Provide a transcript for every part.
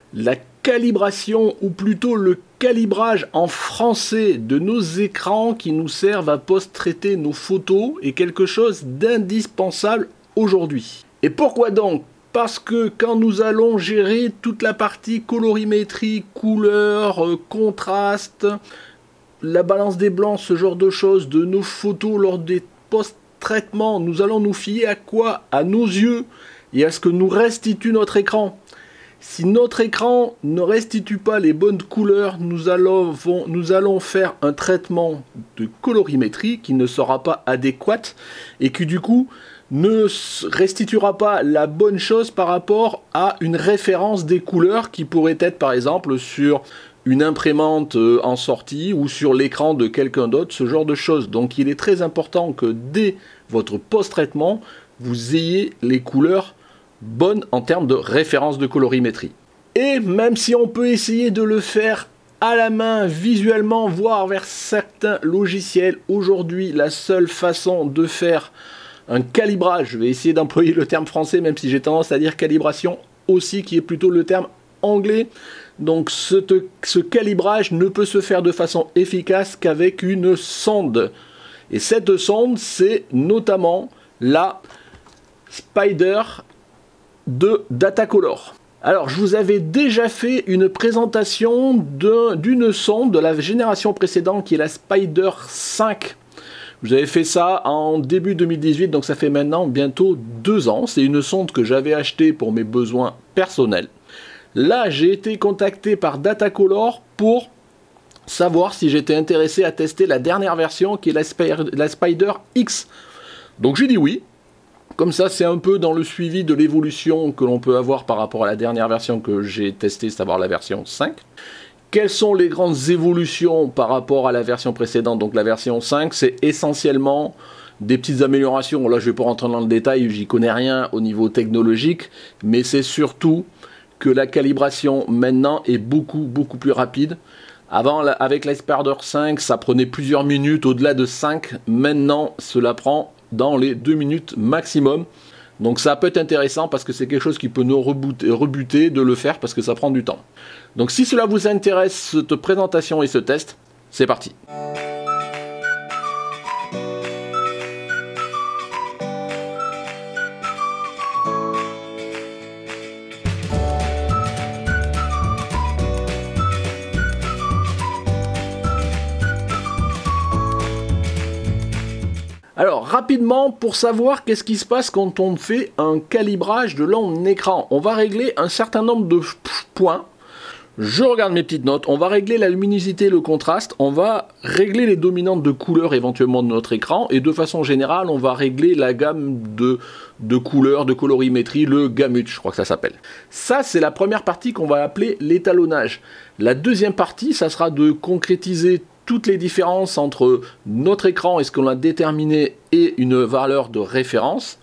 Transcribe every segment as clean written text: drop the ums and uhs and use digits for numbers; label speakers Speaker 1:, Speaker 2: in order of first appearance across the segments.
Speaker 1: la calibration, ou plutôt le calibrage en français de nos écrans qui nous servent à post-traiter nos photos est quelque chose d'indispensable aujourd'hui. Et pourquoi donc? Parce que quand nous allons gérer toute la partie colorimétrie, couleur, contraste, la balance des blancs, ce genre de choses, de nos photos lors des post-traitements, nous allons nous fier à quoi? À nos yeux et à ce que nous restitue notre écran. Si notre écran ne restitue pas les bonnes couleurs, nous allons faire un traitement de colorimétrie qui ne sera pas adéquat et qui du coup ne restituera pas la bonne chose par rapport à une référence des couleurs qui pourrait être par exemple sur une imprimante en sortie ou sur l'écran de quelqu'un d'autre, ce genre de choses. Donc il est très important que dès votre post-traitement, vous ayez les couleurs bonnes en termes de référence de colorimétrie. Et même si on peut essayer de le faire à la main, visuellement, voire vers certains logiciels, aujourd'hui la seule façon de faire un calibrage, je vais essayer d'employer le terme français même si j'ai tendance à dire calibration aussi qui est plutôt le terme anglais, donc ce calibrage ne peut se faire de façon efficace qu'avec une sonde. Et cette sonde, c'est notamment la Spyder de Datacolor. Alors, je vous avais déjà fait une présentation d'une sonde de la génération précédente qui est la Spyder 5. Vous avez fait ça en début 2018, donc ça fait maintenant bientôt 2 ans. C'est une sonde que j'avais achetée pour mes besoins personnels. Là, j'ai été contacté par Datacolor pour savoir si j'étais intéressé à tester la dernière version qui est la Spyder X. Donc j'ai dit oui. Comme ça, c'est un peu dans le suivi de l'évolution que l'on peut avoir par rapport à la dernière version que j'ai testée, savoir la version 5. Quelles sont les grandes évolutions par rapport à la version précédente? Donc la version 5, c'est essentiellement des petites améliorations. Là, je ne vais pas rentrer dans le détail, j'y connais rien au niveau technologique, mais c'est surtout que la calibration maintenant est beaucoup plus rapide. Avant, avec la Spyder 5, ça prenait plusieurs minutes, au-delà de 5. Maintenant, cela prend dans les 2 minutes maximum. Donc ça peut être intéressant parce que c'est quelque chose qui peut nous rebuter de le faire parce que ça prend du temps. Donc si cela vous intéresse, cette présentation et ce test, c'est parti. Alors, rapidement, pour savoir qu'est-ce qui se passe quand on fait un calibrage de l'écran, on va régler un certain nombre de points. Je regarde mes petites notes, on va régler la luminosité, le contraste, on va régler les dominantes de couleurs éventuellement de notre écran, et de façon générale, on va régler la gamme de couleurs, de colorimétrie, le gamut, je crois que ça s'appelle. Ça, c'est la première partie qu'on va appeler l'étalonnage. La deuxième partie, ça sera de concrétiser toutes les différences entre notre écran et ce qu'on a déterminé et une valeur de référence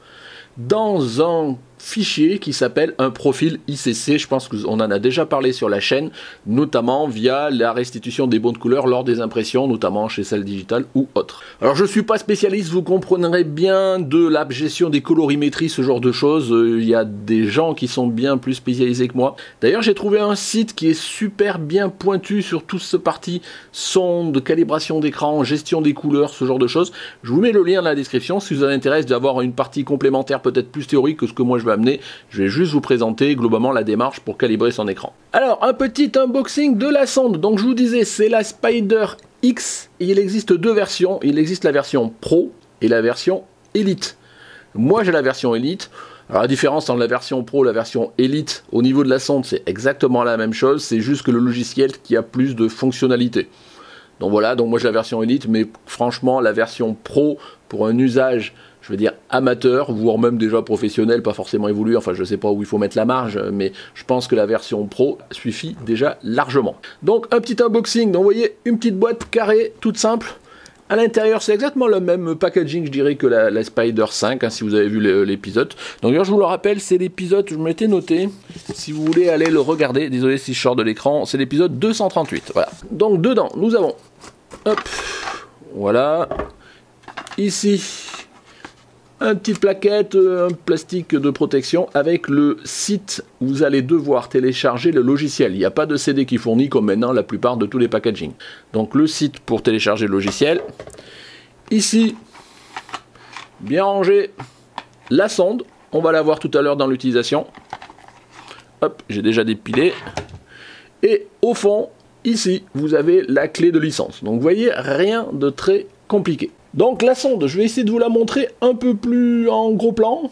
Speaker 1: dans un fichier qui s'appelle un profil ICC. Je pense qu'on en a déjà parlé sur la chaîne, notamment via la restitution des bonnes couleurs lors des impressions, notamment chez Cell Digital ou autres. Alors je ne suis pas spécialiste, vous comprendrez bien de la gestion des colorimétries, ce genre de choses. Il y a des gens qui sont bien plus spécialisés que moi. D'ailleurs j'ai trouvé un site qui est super bien pointu sur toute cette partie sonde, calibration d'écran, gestion des couleurs, ce genre de choses. Je vous mets le lien dans la description si vous vous intéresse d'avoir une partie complémentaire peut-être plus théorique que ce que moi je vais amener. Je vais juste vous présenter globalement la démarche pour calibrer son écran. Alors, un petit unboxing de la sonde. Donc, je vous disais, c'est la Spyder X. Et il existe 2 versions. Il existe la version Pro et la version Elite. Moi, j'ai la version Elite. Alors, la différence entre la version Pro et la version Elite, au niveau de la sonde, c'est exactement la même chose. C'est juste que le logiciel qui a plus de fonctionnalités. Donc voilà, donc moi j'ai la version Elite, mais franchement, la version Pro, pour un usage, je veux dire amateur, voire même déjà professionnel, pas forcément évolué, enfin je sais pas où il faut mettre la marge, mais je pense que la version Pro suffit déjà largement. Donc un petit unboxing, donc vous voyez une petite boîte carrée, toute simple. À l'intérieur, c'est exactement le même packaging, je dirais, que la Spyder 5, hein, si vous avez vu l'épisode. Donc d'ailleurs, je vous le rappelle, c'est l'épisode, je me l'étais noté, si vous voulez aller le regarder, désolé si je sors de l'écran, c'est l'épisode 238, voilà. Donc dedans, nous avons, hop, voilà, ici, une petite plaquette, un plastique de protection avec le site où vous allez devoir télécharger le logiciel. Il n'y a pas de CD qui fournit comme maintenant la plupart de tous les packaging. Donc le site pour télécharger le logiciel. Ici, bien rangé, la sonde. On va la voir tout à l'heure dans l'utilisation. Hop, j'ai déjà dépilé. Et au fond, ici, vous avez la clé de licence. Donc vous voyez, rien de très compliqué. Donc la sonde, je vais essayer de vous la montrer un peu plus en gros plan.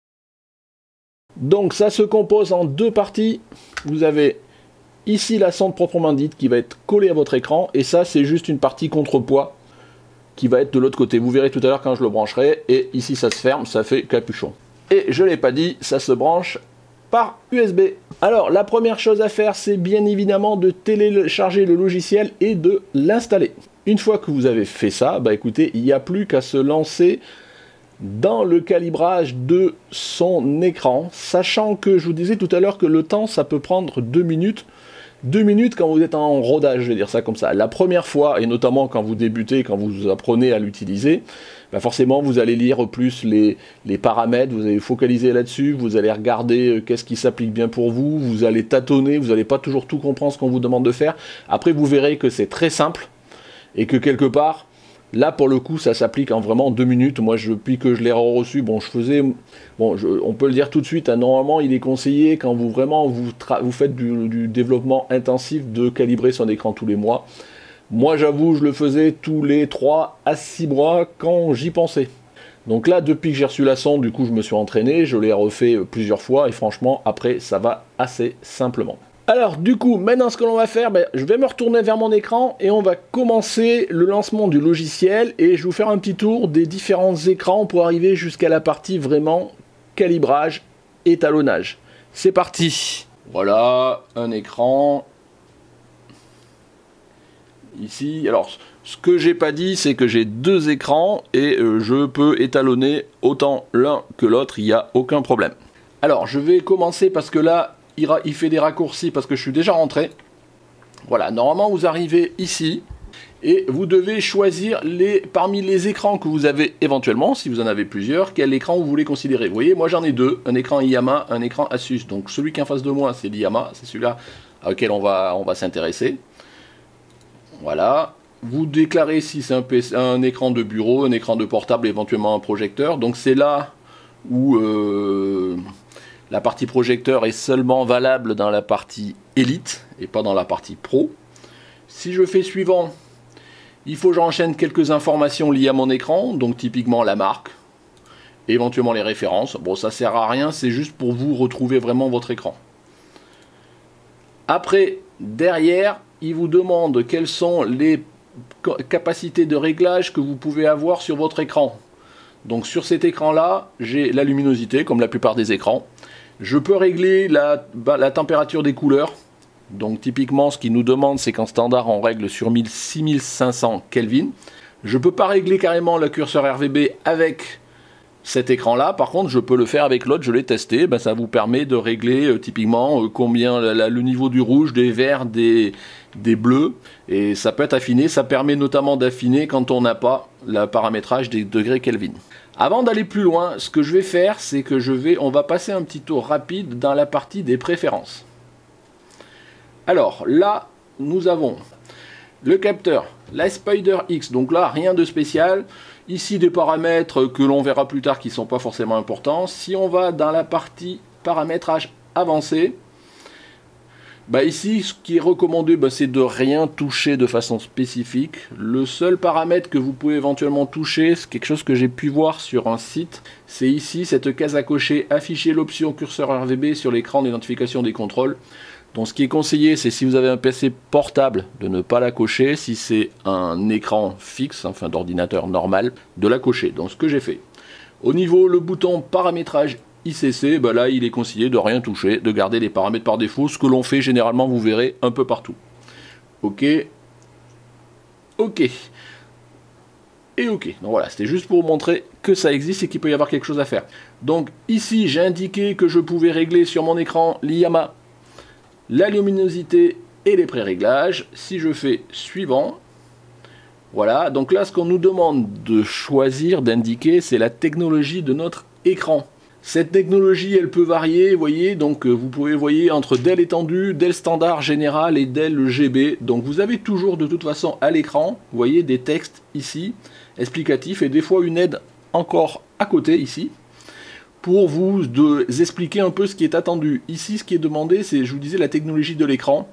Speaker 1: Donc ça se compose en deux parties. Vous avez ici la sonde proprement dite qui va être collée à votre écran. Et ça, c'est juste une partie contrepoids qui va être de l'autre côté. Vous verrez tout à l'heure quand je le brancherai. Et ici, ça se ferme, ça fait capuchon. Et je ne l'ai pas dit, ça se branche par USB. Alors, la première chose à faire, c'est bien évidemment de télécharger le logiciel et de l'installer. Une fois que vous avez fait ça, bah écoutez, il n'y a plus qu'à se lancer dans le calibrage de son écran, sachant que je vous disais tout à l'heure que le temps, ça peut prendre 2 minutes. 2 minutes quand vous êtes en rodage, je vais dire ça comme ça. La première fois, et notamment quand vous débutez, quand vous apprenez à l'utiliser, bah forcément vous allez lire plus les paramètres, vous allez focaliser là-dessus, vous allez regarder qu'est-ce qui s'applique bien pour vous, vous allez tâtonner, vous n'allez pas toujours tout comprendre ce qu'on vous demande de faire. Après vous verrez que c'est très simple et que quelque part, là pour le coup ça s'applique en vraiment 2 minutes. Moi depuis que je l'ai reçu, bon je faisais, bon on peut le dire tout de suite, hein, normalement il est conseillé quand vous vraiment vous faites du développement intensif de calibrer son écran tous les mois. Moi j'avoue je le faisais tous les 3 à 6 mois quand j'y pensais. Donc là depuis que j'ai reçu la sonde, du coup je me suis entraîné, je l'ai refait plusieurs fois et franchement après ça va assez simplement. Alors du coup, maintenant ce que l'on va faire, je vais me retourner vers mon écran et on va commencer le lancement du logiciel et je vais vous faire un petit tour des différents écrans pour arriver jusqu'à la partie vraiment calibrage, étalonnage. C'est parti. Voilà, un écran. Ici, alors ce que j'ai pas dit, c'est que j'ai 2 écrans et je peux étalonner autant l'un que l'autre, il n'y a aucun problème. Alors je vais commencer parce que là, il fait des raccourcis parce que je suis déjà rentré. Voilà, normalement vous arrivez ici et vous devez choisir parmi les écrans que vous avez éventuellement, si vous en avez plusieurs, quel écran vous voulez considérer. Vous voyez, moi j'en ai 2, un écran IAMA, un écran Asus. Donc celui qui est en face de moi, c'est l'IAMA, c'est celui-là auquel on va s'intéresser. Voilà, vous déclarez si c'est un écran de bureau, un écran de portable, éventuellement un projecteur. Donc c'est là où la partie projecteur est seulement valable dans la partie élite et pas dans la partie pro. Si je fais suivant, il faut que j'enchaîne quelques informations liées à mon écran, donc typiquement la marque, éventuellement les références. Bon, ça sert à rien, c'est juste pour vous retrouver vraiment votre écran. Après, derrière, il vous demande quelles sont les capacités de réglage que vous pouvez avoir sur votre écran. Donc sur cet écran-là, j'ai la luminosité, comme la plupart des écrans. Je peux régler la température des couleurs. Donc typiquement, ce qu'il nous demande, c'est qu'en standard, on règle sur 6500 Kelvin. Je ne peux pas régler carrément le curseur RGB avec cet écran-là. Par contre, je peux le faire avec l'autre, je l'ai testé. Ça vous permet de régler typiquement combien le niveau du rouge, des verts, des bleus. Et ça peut être affiné. Ça permet notamment d'affiner quand on n'a pas le paramétrage des degrés Kelvin. Avant d'aller plus loin, ce que je vais faire, c'est que on va passer un petit tour rapide dans la partie des préférences. Alors là, nous avons le capteur, la Spider X, donc là, rien de spécial. Ici, des paramètres que l'on verra plus tard qui ne sont pas forcément importants. Si on va dans la partie paramétrage avancé, ici, ce qui est recommandé, c'est de rien toucher de façon spécifique. Le seul paramètre que vous pouvez éventuellement toucher, c'est quelque chose que j'ai pu voir sur un site, c'est ici, cette case à cocher, afficher l'option curseur RGB sur l'écran d'identification des contrôles. Donc ce qui est conseillé, c'est si vous avez un PC portable, de ne pas la cocher. Si c'est un écran fixe, enfin d'ordinateur normal, de la cocher. Donc ce que j'ai fait. Au niveau, le bouton paramétrage ICC, là il est conseillé de rien toucher, de garder les paramètres par défaut, ce que l'on fait généralement, vous verrez, un peu partout. Ok. Ok. Et ok. Donc voilà, c'était juste pour vous montrer que ça existe et qu'il peut y avoir quelque chose à faire. Donc ici, j'ai indiqué que je pouvais régler sur mon écran l'IAMA, la luminosité et les pré-réglages. Si je fais suivant, Voilà, donc là ce qu'on nous demande de choisir, d'indiquer, c'est la technologie de notre écran. Cette technologie, elle peut varier, vous voyez, donc vous pouvez voyez entre Dell étendu, Dell standard général et Dell GB. Donc vous avez toujours de toute façon à l'écran, vous voyez des textes ici, explicatifs, et des fois une aide encore à côté ici, pour vous expliquer un peu ce qui est attendu. Ici, ce qui est demandé, c'est, je vous disais, la technologie de l'écran.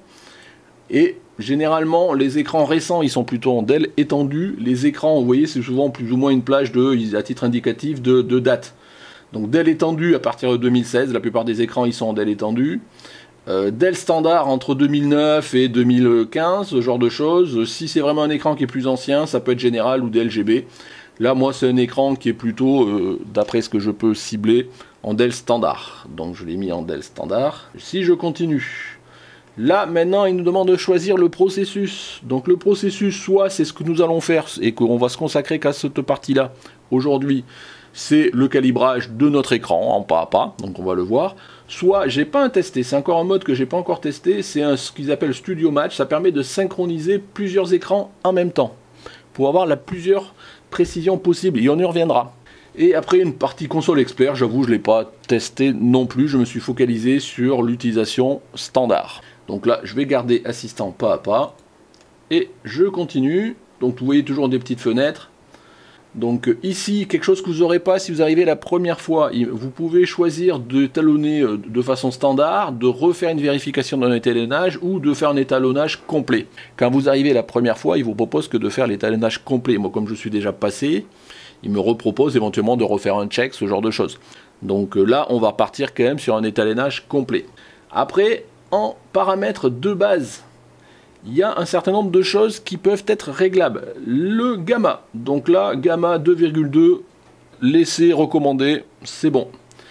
Speaker 1: Et généralement, les écrans récents, ils sont plutôt en Dell étendu. Les écrans, vous voyez, c'est souvent plus ou moins une plage à titre indicatif de date. Donc Dell étendu à partir de 2016, la plupart des écrans, ils sont en Dell étendu. Dell standard entre 2009 et 2015, ce genre de choses. Si c'est vraiment un écran qui est plus ancien, ça peut être général ou Dell GB. Là, moi, c'est un écran qui est plutôt, d'après ce que je peux cibler, en Dell standard. Donc je l'ai mis en Dell standard. Si je continue... Là, maintenant, il nous demande de choisir le processus. Donc le processus, soit c'est ce que nous allons faire et qu'on va se consacrer qu'à cette partie-là aujourd'hui, c'est le calibrage de notre écran en pas à pas, donc on va le voir. Soit, j'ai pas un testé, c'est encore un mode que j'ai pas encore testé, c'est ce qu'ils appellent Studio Match, ça permet de synchroniser plusieurs écrans en même temps, pour avoir la plusieurs précisions possibles, et on y reviendra. Et après une partie console expert, j'avoue je ne l'ai pas testé non plus, je me suis focalisé sur l'utilisation standard. Donc là, je vais garder assistant pas à pas. Et je continue. Donc vous voyez toujours des petites fenêtres. Donc ici, quelque chose que vous n'aurez pas si vous arrivez la première fois. Vous pouvez choisir de talonner de façon standard, de refaire une vérification d'un étalonnage ou de faire un étalonnage complet. Quand vous arrivez la première fois, il vous propose que de faire l'étalonnage complet. Moi, comme je suis déjà passé, il me repropose éventuellement de refaire un check, ce genre de choses. Donc là, on va partir quand même sur un étalonnage complet. Après, en paramètres de base, il y a un certain nombre de choses qui peuvent être réglables. Le gamma, donc là, gamma 2,2, laissez recommander, c'est bon.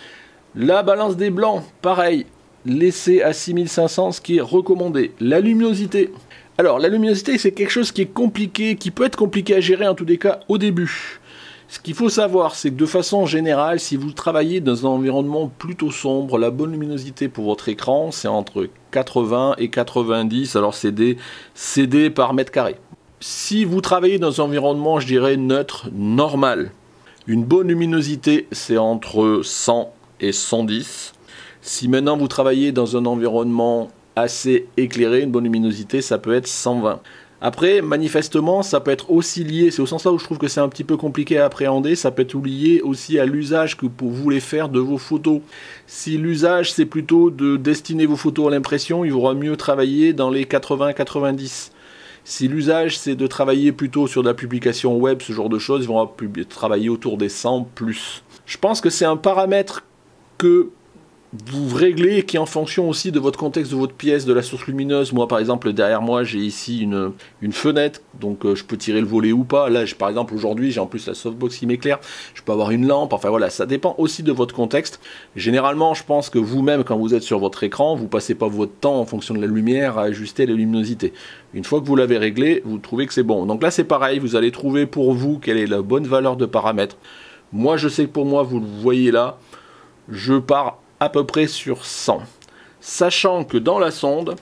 Speaker 1: La balance des blancs, pareil, laissez à 6500, ce qui est recommandé. La luminosité. Alors, la luminosité, c'est quelque chose qui est compliqué, qui peut être compliqué à gérer en tous les cas au début. Ce qu'il faut savoir, c'est que de façon générale, si vous travaillez dans un environnement plutôt sombre, la bonne luminosité pour votre écran, c'est entre 80 et 90, alors c'est des CD par mètre carré. Si vous travaillez dans un environnement, je dirais, neutre, normal, une bonne luminosité, c'est entre 100 et 110. Si maintenant vous travaillez dans un environnement assez éclairé, une bonne luminosité, ça peut être 120. Après, manifestement, ça peut être aussi lié, c'est au sens là où je trouve que c'est un petit peu compliqué à appréhender, ça peut être lié aussi à l'usage que vous voulez faire de vos photos. Si l'usage, c'est plutôt de destiner vos photos à l'impression, il vaudra mieux travailler dans les 80-90. Si l'usage, c'est de travailler plutôt sur de la publication web, ce genre de choses, ils vont travailler autour des 100 plus. Je pense que c'est un paramètre que vous réglez qui est en fonction aussi de votre contexte, de votre pièce, de la source lumineuse. Moi par exemple derrière moi j'ai ici une fenêtre, donc je peux tirer le volet ou pas. Là par exemple aujourd'hui j'ai en plus la softbox qui m'éclaire, je peux avoir une lampe, enfin voilà, ça dépend aussi de votre contexte. Généralement je pense que vous-même quand vous êtes sur votre écran, vous passez pas votre temps en fonction de la lumière à ajuster la luminosité. Une fois que vous l'avez réglé, vous trouvez que c'est bon. Donc là c'est pareil, vous allez trouver pour vous quelle est la bonne valeur de paramètre. Moi je sais que pour moi, vous le voyez là, je pars à peu près sur 100. Sachant que dans la sonde,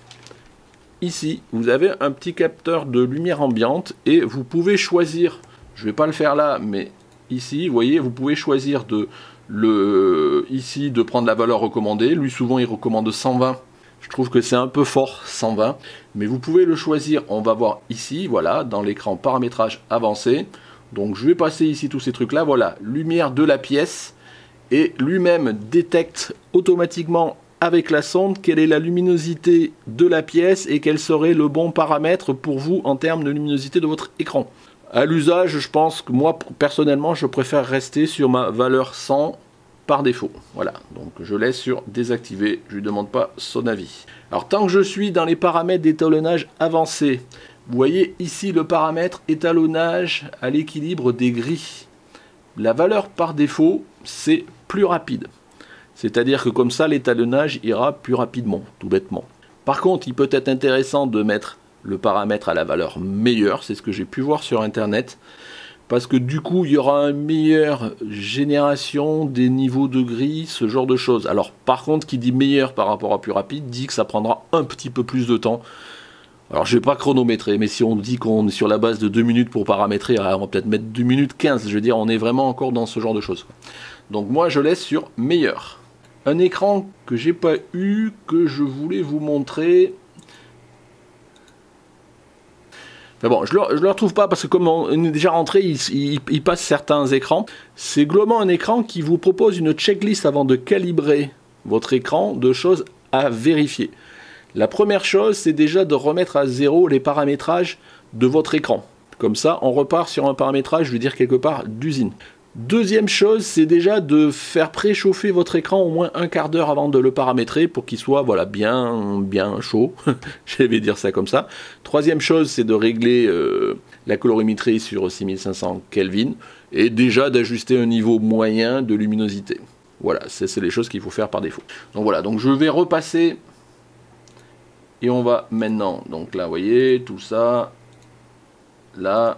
Speaker 1: ici, vous avez un petit capteur de lumière ambiante et vous pouvez choisir, je ne vais pas le faire là, mais ici, vous voyez, vous pouvez choisir ici de prendre la valeur recommandée. Lui, souvent, il recommande 120. Je trouve que c'est un peu fort, 120. Mais vous pouvez le choisir, on va voir ici, voilà, dans l'écran paramétrage avancé. Donc, je vais passer ici tous ces trucs-là. Voilà, lumière de la pièce. Et lui-même détecte automatiquement avec la sonde quelle est la luminosité de la pièce et quel serait le bon paramètre pour vous en termes de luminosité de votre écran. À l'usage, je pense que moi, personnellement, je préfère rester sur ma valeur 100 par défaut. Voilà, donc je laisse sur désactiver, je ne lui demande pas son avis. Alors, tant que je suis dans les paramètres d'étalonnage avancé, vous voyez ici le paramètre étalonnage à l'équilibre des gris. La valeur par défaut, c'est plus rapide. C'est-à-dire que comme ça, l'étalonnage ira plus rapidement, tout bêtement. Par contre, il peut être intéressant de mettre le paramètre à la valeur meilleure, c'est ce que j'ai pu voir sur Internet, parce que du coup, il y aura une meilleure génération des niveaux de gris, ce genre de choses. Alors, par contre, qui dit meilleur par rapport à plus rapide, dit que ça prendra un petit peu plus de temps. Alors je vais pas chronométrer, mais si on dit qu'on est sur la base de 2 minutes pour paramétrer, on va peut-être mettre 2 minutes 15, je veux dire, on est vraiment encore dans ce genre de choses. Donc moi je laisse sur meilleur. Un écran que j'ai pas eu, que je voulais vous montrer. Mais bon, je le retrouve pas parce que comme on est déjà rentré, il passe certains écrans. C'est globalement un écran qui vous propose une checklist avant de calibrer votre écran de choses à vérifier. La première chose, c'est déjà de remettre à zéro les paramétrages de votre écran. Comme ça, on repart sur un paramétrage, je veux dire quelque part, d'usine. Deuxième chose, c'est déjà de faire préchauffer votre écran au moins un quart d'heure avant de le paramétrer pour qu'il soit voilà, bien chaud. Je vais dire ça comme ça. Troisième chose, c'est de régler la colorimétrie sur 6500 Kelvin et déjà d'ajuster un niveau moyen de luminosité. Voilà, c'est les choses qu'il faut faire par défaut. Donc voilà, donc je vais repasser et on va maintenant, donc là, vous voyez, tout ça, là,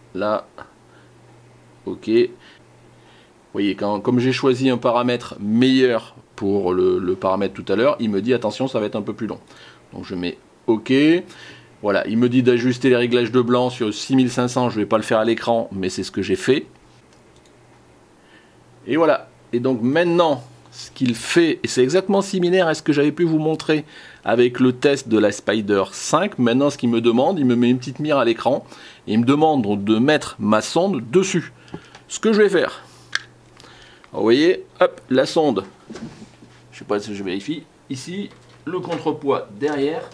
Speaker 1: ok. Vous voyez, comme j'ai choisi un paramètre meilleur pour le paramètre tout à l'heure, il me dit attention, ça va être un peu plus long. Donc je mets OK. Voilà, il me dit d'ajuster les réglages de blanc sur 6500, je ne vais pas le faire à l'écran, mais c'est ce que j'ai fait. Et voilà. Et donc maintenant, ce qu'il fait, et c'est exactement similaire à ce que j'avais pu vous montrer avec le test de la Spider 5. Maintenant, ce qu'il me demande, il me met une petite mire à l'écran, et il me demande de mettre ma sonde dessus. Ce que je vais faire. Alors, vous voyez, hop, la sonde, je sais pas si je vérifie, ici, le contrepoids derrière.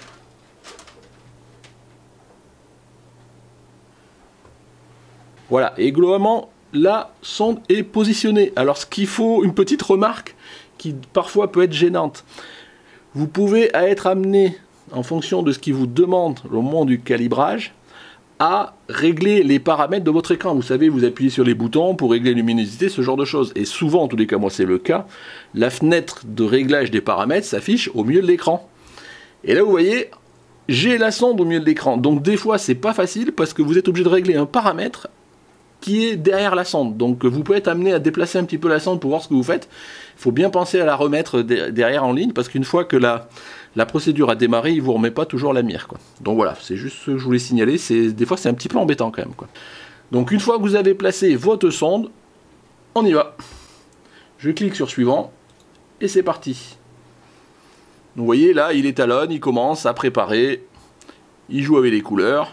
Speaker 1: Voilà, et globalement, la sonde est positionnée. Alors ce qu'il faut, une petite remarque qui parfois peut être gênante. Vous pouvez être amené, en fonction de ce qu'il vous demande au moment du calibrage, à régler les paramètres de votre écran. Vous savez, vous appuyez sur les boutons pour régler la luminosité, ce genre de choses. Et souvent, en tous les cas, moi c'est le cas, la fenêtre de réglage des paramètres s'affiche au milieu de l'écran. Et là, vous voyez, j'ai la sonde au milieu de l'écran. Donc des fois, c'est pas facile parce que vous êtes obligé de régler un paramètre qui est derrière la sonde. Donc vous pouvez être amené à déplacer un petit peu la sonde pour voir ce que vous faites. Il faut bien penser à la remettre derrière en ligne parce qu'une fois que la procédure a démarré, il ne vous remet pas toujours la mire, quoi. Donc voilà, c'est juste ce que je voulais signaler. Des fois, c'est un petit peu embêtant quand même, quoi. Donc une fois que vous avez placé votre sonde, on y va. Je clique sur suivant et c'est parti. Vous voyez, là, il étalonne, il commence à préparer. Il joue avec les couleurs.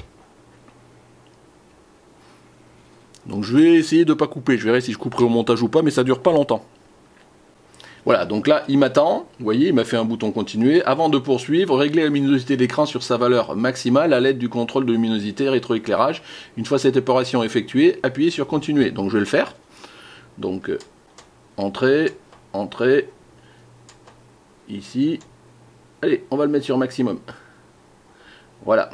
Speaker 1: Donc je vais essayer de ne pas couper. Je verrai si je couperai au montage ou pas, mais ça dure pas longtemps. Voilà, donc là, il m'attend. Vous voyez, il m'a fait un bouton continuer. Avant de poursuivre, régler la luminosité d'écran sur sa valeur maximale à l'aide du contrôle de luminosité rétroéclairage. Une fois cette opération effectuée, appuyez sur continuer. Donc je vais le faire. Donc, entrée, entrée, ici. Allez, on va le mettre sur maximum. Voilà.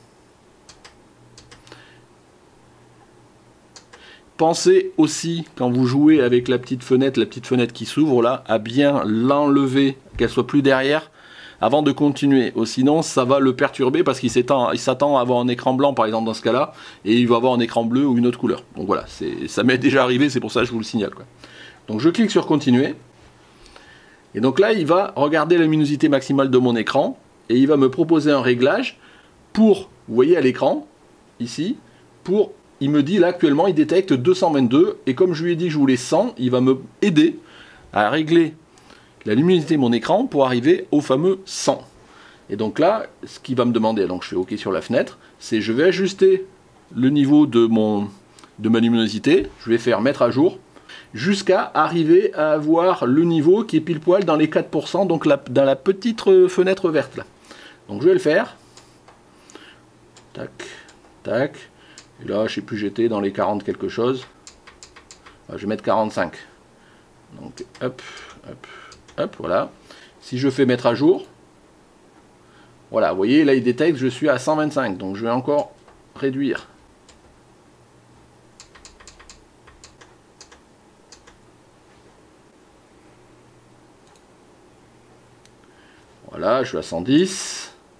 Speaker 1: Pensez aussi, quand vous jouez avec la petite fenêtre qui s'ouvre là, à bien l'enlever, qu'elle soit plus derrière, avant de continuer. Sinon, ça va le perturber parce qu'il s'attend à avoir un écran blanc, par exemple, dans ce cas-là, et il va avoir un écran bleu ou une autre couleur. Donc voilà, ça m'est déjà arrivé, c'est pour ça que je vous le signale, quoi. Donc je clique sur continuer, et donc là, il va regarder la luminosité maximale de mon écran, et il va me proposer un réglage pour, vous voyez à l'écran, ici, pour... Il me dit là actuellement il détecte 222 et comme je lui ai dit que je voulais 100, il va me aider à régler la luminosité de mon écran pour arriver au fameux 100. Et donc là, ce qu'il va me demander, donc je fais OK sur la fenêtre, c'est je vais ajuster le niveau de ma luminosité, je vais faire mettre à jour, jusqu'à arriver à avoir le niveau qui est pile poil dans les 4%, donc dans la petite fenêtre verte là. Donc je vais le faire. Tac, tac. Et là, je sais plus, j'étais dans les 40 quelque chose. Je vais mettre 45. Donc, hop, hop, hop, voilà. Si je fais mettre à jour, voilà, vous voyez, là, il détecte que je suis à 125. Donc, je vais encore réduire. Voilà, je suis à 110.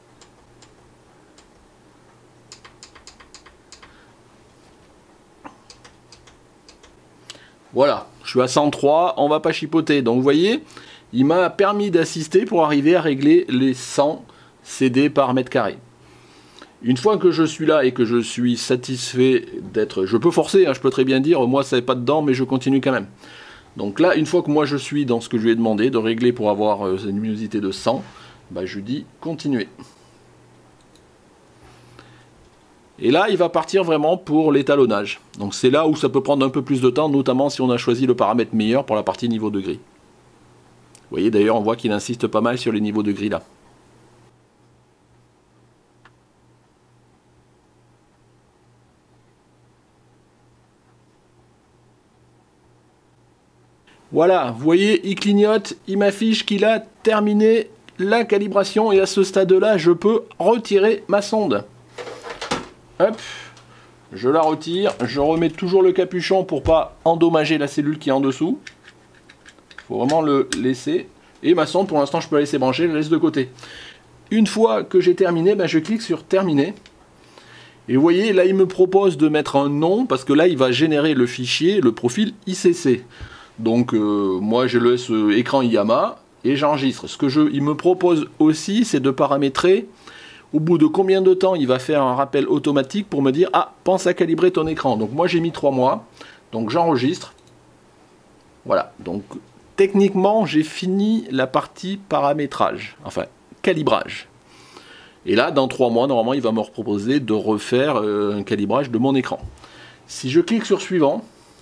Speaker 1: Voilà, je suis à 103, on va pas chipoter. Donc vous voyez, il m'a permis d'assister pour arriver à régler les 100 CD par mètre carré. Une fois que je suis là et que je suis satisfait d'être... Je peux forcer, hein, je peux très bien dire, moi ça n'est pas dedans, mais je continue quand même. Donc là, une fois que moi je suis dans ce que je lui ai demandé, de régler pour avoir une luminosité de 100, bah, je dis continuer. Et là, il va partir vraiment pour l'étalonnage. Donc c'est là où ça peut prendre un peu plus de temps, notamment si on a choisi le paramètre meilleur pour la partie niveau de gris. Vous voyez d'ailleurs, on voit qu'il insiste pas mal sur les niveaux de gris là. Voilà, vous voyez, il clignote, il m'affiche qu'il a terminé la calibration et à ce stade-là, je peux retirer ma sonde. Hop, je la retire, je remets toujours le capuchon pour pas endommager la cellule qui est en dessous. Il faut vraiment le laisser. Et ma sonde, pour l'instant, je peux la laisser brancher, je la laisse de côté. Une fois que j'ai terminé, ben, je clique sur terminer. Et vous voyez, là, il me propose de mettre un nom, parce que là, il va générer le fichier, le profil ICC. Donc moi je laisse écran IAMA et j'enregistre. Ce que il me propose aussi, c'est de paramétrer au bout de combien de temps il va faire un rappel automatique pour me dire ah, pense à calibrer ton écran. Donc moi j'ai mis 3 mois, donc j'enregistre. Voilà, donc techniquement j'ai fini la partie paramétrage, enfin calibrage. Et là dans 3 mois normalement il va me proposer de refaire un calibrage de mon écran. Si je clique sur suivant,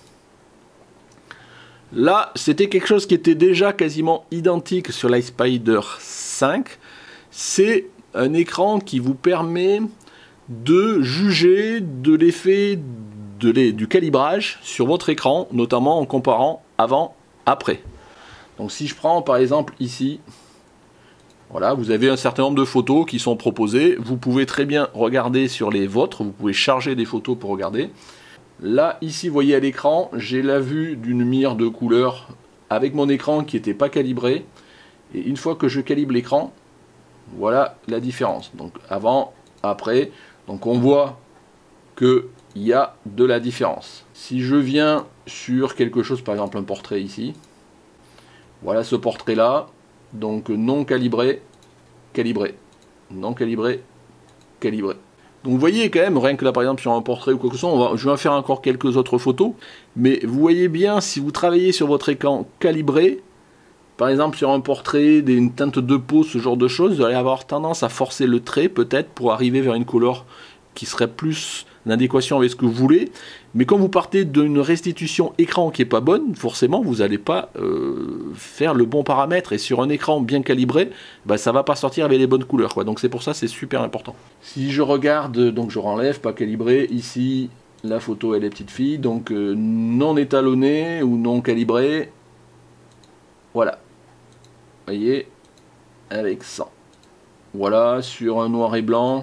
Speaker 1: là, c'était quelque chose qui était déjà quasiment identique sur l'iSpider 5. C'est un écran qui vous permet de juger de l'effet du calibrage sur votre écran, notamment en comparant avant-après. Donc si je prends par exemple ici, voilà, vous avez un certain nombre de photos qui sont proposées. Vous pouvez très bien regarder sur les vôtres, vous pouvez charger des photos pour regarder. Là, ici, vous voyez à l'écran, j'ai la vue d'une mire de couleur avec mon écran qui n'était pas calibré. Et une fois que je calibre l'écran, voilà la différence. Donc avant, après, donc on voit qu'il y a de la différence. Si je viens sur quelque chose, par exemple un portrait ici, voilà ce portrait-là, donc non calibré, calibré, non calibré, calibré. Donc vous voyez quand même, rien que là par exemple sur un portrait ou quoi que ce soit, je vais en faire encore quelques autres photos, mais vous voyez bien si vous travaillez sur votre écran calibré, par exemple sur un portrait, une teinte de peau, ce genre de choses, vous allez avoir tendance à forcer le trait peut-être pour arriver vers une couleur qui serait plus en adéquation avec ce que vous voulez, mais quand vous partez d'une restitution écran qui n'est pas bonne, forcément vous n'allez pas faire le bon paramètre, et sur un écran bien calibré, bah, ça ne va pas sortir avec les bonnes couleurs, quoi. Donc c'est pour ça c'est super important. Si je regarde, donc je renlève, pas calibré, ici la photo elle est petite fille, donc non étalonné ou non calibré, voilà, vous voyez, avec 100. Voilà, sur un noir et blanc,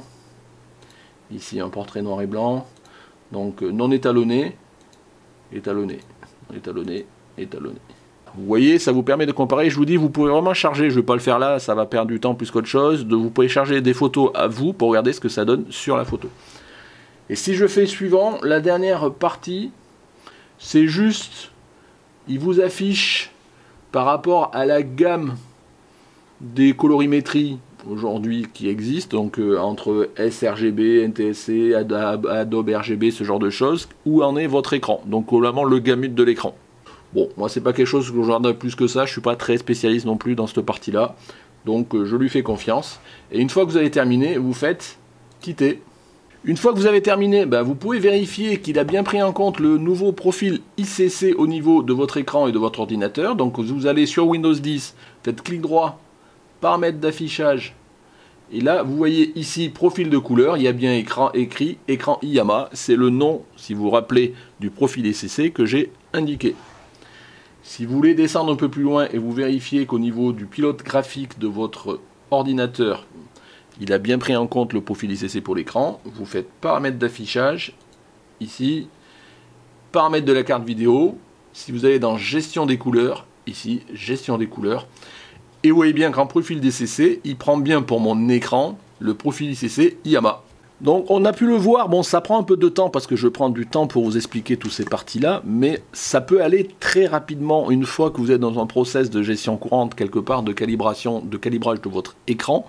Speaker 1: ici un portrait noir et blanc, donc non étalonné, étalonné, étalonné, étalonné. Vous voyez, ça vous permet de comparer. Je vous dis, vous pouvez vraiment charger, je ne vais pas le faire là, ça va perdre du temps plus qu'autre chose. Vous pouvez charger des photos à vous pour regarder ce que ça donne sur la photo. Et si je fais suivant, la dernière partie, c'est juste, il vous affiche par rapport à la gamme des colorimétries aujourd'hui qui existent, donc entre sRGB, NTSC, Adobe RGB, ce genre de choses, où en est votre écran, donc vraiment le gamut de l'écran. Bon, moi c'est pas quelque chose que je regarde plus que ça, je suis pas très spécialiste non plus dans cette partie là, donc je lui fais confiance. Et une fois que vous avez terminé, vous faites quitter. Une fois que vous avez terminé, ben, vous pouvez vérifier qu'il a bien pris en compte le nouveau profil ICC au niveau de votre écran et de votre ordinateur. Donc vous allez sur Windows 10, faites clic droit, paramètres d'affichage, et là vous voyez ici profil de couleur, il y a bien écrit écran IAMA, c'est le nom, si vous vous rappelez, du profil ICC que j'ai indiqué. Si vous voulez descendre un peu plus loin et vous vérifiez qu'au niveau du pilote graphique de votre ordinateur, il a bien pris en compte le profil ICC pour l'écran, vous faites paramètres d'affichage, ici, paramètres de la carte vidéo, si vous allez dans gestion des couleurs, ici, gestion des couleurs, et vous voyez bien qu'en profil DCC, il prend bien pour mon écran le profil ICC IAMA. Donc on a pu le voir, bon ça prend un peu de temps parce que je prends du temps pour vous expliquer toutes ces parties-là, mais ça peut aller très rapidement une fois que vous êtes dans un process de gestion courante quelque part de calibration, de calibrage de votre écran.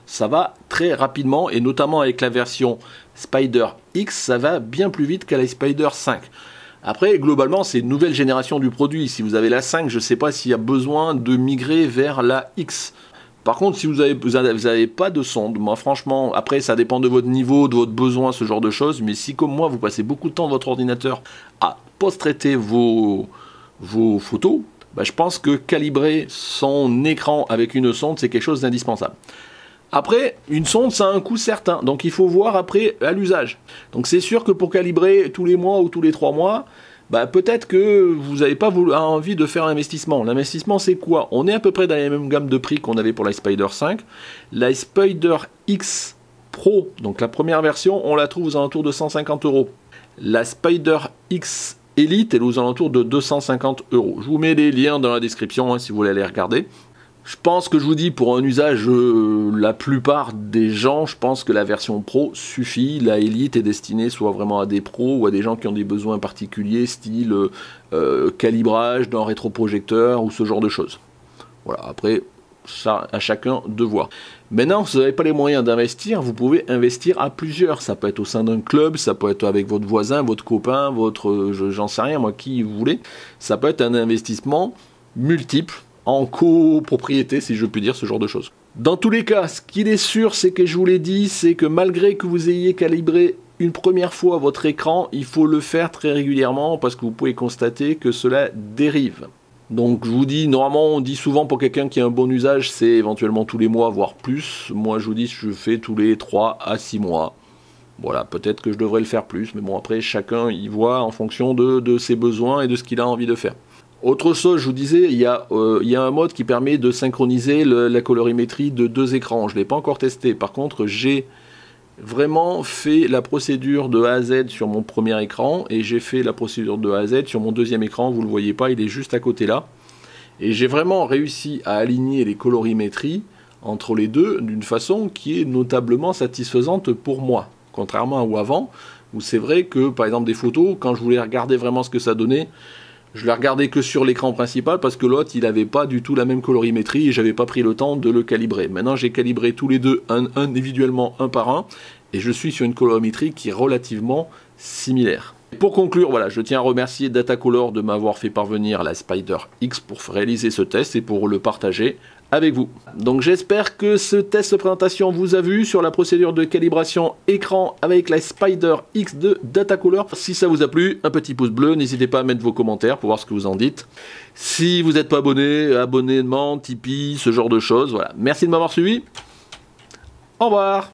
Speaker 1: ça va très rapidement, et notamment avec la version Spider X, ça va bien plus vite qu'à la Spider 5. Après, globalement, c'est une nouvelle génération du produit. Si vous avez la 5, je ne sais pas s'il y a besoin de migrer vers la X. Par contre, si vous avez pas de sonde, moi franchement, après ça dépend de votre niveau, de votre besoin, ce genre de choses, mais si comme moi, vous passez beaucoup de temps de votre ordinateur à post-traiter vos photos, bah, je pense que calibrer son écran avec une sonde, c'est quelque chose d'indispensable. Après, une sonde, ça a un coût certain, donc il faut voir après à l'usage. Donc c'est sûr que pour calibrer tous les mois ou tous les 3 mois, bah, peut-être que vous n'avez pas envie de faire l'investissement. L'investissement, c'est quoi? On est à peu près dans la même gamme de prix qu'on avait pour la Spider 5. La Spider X Pro, donc la première version, on la trouve aux alentours de 150 €. La Spider X Elite, elle est aux alentours de 250 €. Je vous mets les liens dans la description hein, si vous voulez aller regarder. Je pense que je vous dis, pour un usage, la plupart des gens, je pense que la version Pro suffit. La Elite est destinée soit vraiment à des pros ou à des gens qui ont des besoins particuliers, style calibrage d'un rétroprojecteur ou ce genre de choses. Voilà, après, ça à chacun de voir. Maintenant, si vous n'avez pas les moyens d'investir, vous pouvez investir à plusieurs. Ça peut être au sein d'un club, ça peut être avec votre voisin, votre copain, j'en sais rien, moi, qui vous voulez. Ça peut être un investissement multiple, en copropriété, si je puis dire, ce genre de choses. Dans tous les cas, ce qu'il est sûr, c'est que je vous l'ai dit, c'est que malgré que vous ayez calibré une première fois votre écran, il faut le faire très régulièrement parce que vous pouvez constater que cela dérive. Donc je vous dis, normalement on dit souvent pour quelqu'un qui a un bon usage, c'est éventuellement tous les mois, voire plus. Moi je vous dis, je fais tous les 3 à 6 mois. Voilà, peut-être que je devrais le faire plus, mais bon après chacun y voit en fonction de ses besoins et de ce qu'il a envie de faire. Autre chose, je vous disais, il y a un mode qui permet de synchroniser la colorimétrie de 2 écrans. Je ne l'ai pas encore testé. Par contre, j'ai vraiment fait la procédure de A à Z sur mon premier écran et j'ai fait la procédure de A à Z sur mon deuxième écran. Vous ne le voyez pas, il est juste à côté là. Et j'ai vraiment réussi à aligner les colorimétries entre les deux d'une façon qui est notablement satisfaisante pour moi. Contrairement à avant, où c'est vrai que, par exemple, des photos, quand je voulais regarder vraiment ce que ça donnait, je l'ai regardé que sur l'écran principal parce que l'autre, il n'avait pas du tout la même colorimétrie et j'avais pas pris le temps de le calibrer. Maintenant, j'ai calibré tous les deux individuellement, un par un, et je suis sur une colorimétrie qui est relativement similaire. Pour conclure, voilà, je tiens à remercier Datacolor de m'avoir fait parvenir la Spider X pour réaliser ce test et pour le partager avec vous. Donc j'espère que ce test de présentation vous a vu sur la procédure de calibration écran avec la Spider X de Datacolor. Si ça vous a plu, un petit pouce bleu, n'hésitez pas à mettre vos commentaires pour voir ce que vous en dites. Si vous n'êtes pas abonné, abonnement, Tipeee, ce genre de choses, voilà. Merci de m'avoir suivi. Au revoir.